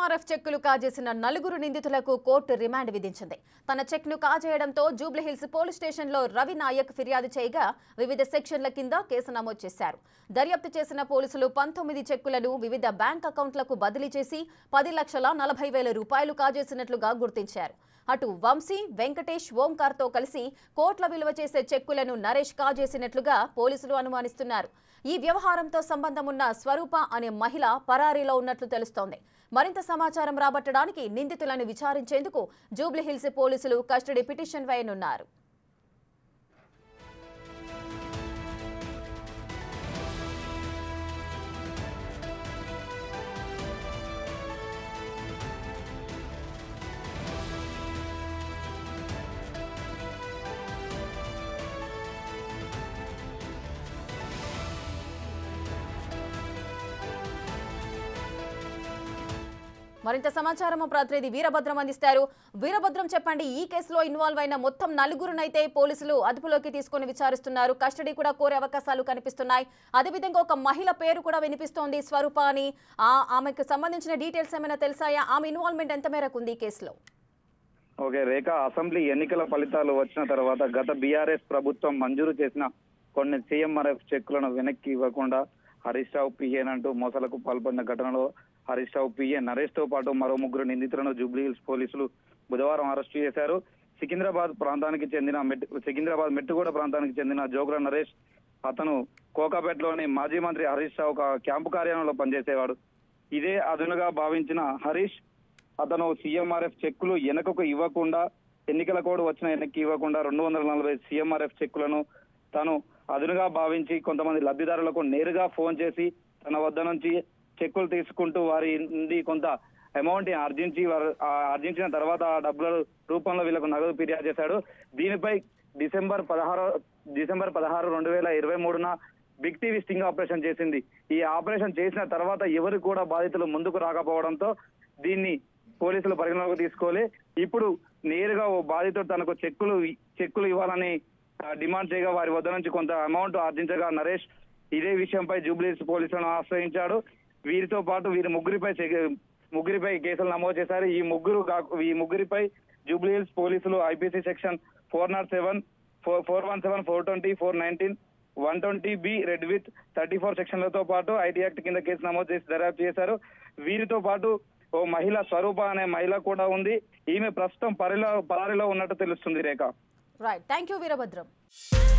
CMRF చెక్కులు కాజేసిన నలుగురు నిందితులకు కోర్టు రిమాండ్ విధించింది. తన చెక్ను కాజేయడంతో జూబ్లీహిల్స్ పోలీస్ స్టేషన్లో రవి నాయక్ ఫిర్యాదు చేయగా వివిధ సెక్షన్ల కింద కేసు నమోదు చేశారు. దర్యాప్తు చేసిన పోలీసులు 19 చెక్కులను వివిధ బ్యాంక్ అకౌంట్లకు బదిలీ చేసి 10,40,000 రూపాయలు కాజేసినట్లుగా గుర్తించారు. అటు వంశీ, వెంకటేష్, ఓంకార్తో కలిసి కోట్ల విలువ చేసే చెక్కులను నరేష్ కాజేసినట్లుగా పోలీసులు అనుమానిస్తున్నారు. ఈ వ్యవహారంతో సంబంధం ఉన్న స్వరూప అనే మహిళ పరారీలో ఉన్నట్లు తెలుస్తోంది. మరింత సమాచారం రాబట్టడానికి నిందితులను విచారించేందుకు జూబ్లీహిల్స్ పోలీసులు కస్టడీ పిటిషన్ వేయనున్నారు. మరింత సమాచారం ప్రతినిధి వీరభద్రం అందిస్తారు. వీరభద్రం, చెప్పండి, ఈ కేసులో ఇన్వాల్వ్ అయిన మొత్తం నలుగురునైతే పోలీసులు అదుపులోకి తీసుకుని విచారిస్తున్నారు. కస్టడీ కూడా కోరే అవకాశాలు కనిపిస్తున్నాయి. అదేవిధంగా ఒక మహిళ పేరు కూడా వినిపిస్తోంది, స్వరూప అని. ఆమెకు సంబంధించిన డీటెయిల్స్ ఏమైనా తెలుసాయా? ఆమె ఇన్వాల్వ్మెంట్ ఎంత మేరకు ఉంది ఈ కేసులో? ఓకే రేఖ, అసెంబ్లీ ఎన్నికల ఫలితాలు వచ్చిన తర్వాత గత బీఆర్ఎస్ ప్రభుత్వం మంజూరు చేసిన కొన్ని సీఎంఆర్ఎఫ్ చెక్కులను వెనక్కి ఇవ్వకుండా హరీష్ రావు పిఏన్ అంటూ మోసాలకు పాల్పడిన ఘటనలో హరీష్ రావు పిఏ నరేష్ తో పాటు మరో ముగ్గురు నిందితులను జూబ్లీహిల్స్ పోలీసులు బుధవారం అరెస్టు చేశారు. సికింద్రాబాద్ మెట్టుగూడ ప్రాంతానికి చెందిన జోగుల నరేష్, అతను కోకాపేటలోని మాజీ మంత్రి హరీష్ రావు ఒక క్యాంపు కార్యాలయంలో పనిచేసేవాడు. ఇదే అదునుగా భావించిన హరీష్, అతను సీఎంఆర్ఎఫ్ చెక్కులు వెనకకు ఇవ్వకుండా, ఎన్నికల కోడ్ వచ్చిన వెనక్కి ఇవ్వకుండా 240 సీఎంఆర్ఎఫ్ చెక్కులను తాను అదునుగా భావించి కొంతమంది లబ్ధిదారులకు నేరుగా ఫోన్ చేసి తన వద్ద నుంచి చెక్కులు తీసుకుంటూ వారి నుండి కొంత అమౌంట్ ఆర్జించిన తర్వాత ఆ డబ్బుల రూపంలో వీళ్ళకు నగదు ఫిర్యాదు చేశాడు. దీనిపై డిసెంబర్ 16, 2023న బిగ్ టీవీ స్టింగ్ ఆపరేషన్ చేసింది. ఈ ఆపరేషన్ చేసిన తర్వాత ఎవరు కూడా బాధితులు ముందుకు రాకపోవడంతో దీన్ని పోలీసులు పరిగణలోకి తీసుకోలే. ఇప్పుడు నేరుగా ఓ బాధితుడు తనకు చెక్కులు ఇవ్వాలని డిమాండ్ చేయగా వారి వద్ద నుంచి కొంత అమౌంట్ ఆర్జించగా నరేష్ ఇదే విషయంపై జూబ్లీహిల్స్ పోలీసులను ఆశ్రయించాడు. వీరితో పాటు వీరి ముగ్గురిపై కేసులు నమోదు చేశారు. ఈ ముగ్గురిపై జూబ్లీహిల్స్ పోలీసులు IPC section 407, 417, 420, 419, 120B read with 34 సెక్షన్లతో పాటు ఐటీ యాక్ట్ కింద కేసు నమోదు చేసి దర్యాప్తు చేశారు. వీరితో పాటు ఓ మహిళ స్వరూప అనే మహిళ కూడా ఉంది. ఈమె ప్రస్తుతం పరారీలో ఉన్నట్టు తెలుస్తుంది Rekha. Right, thank you Veerabhadram.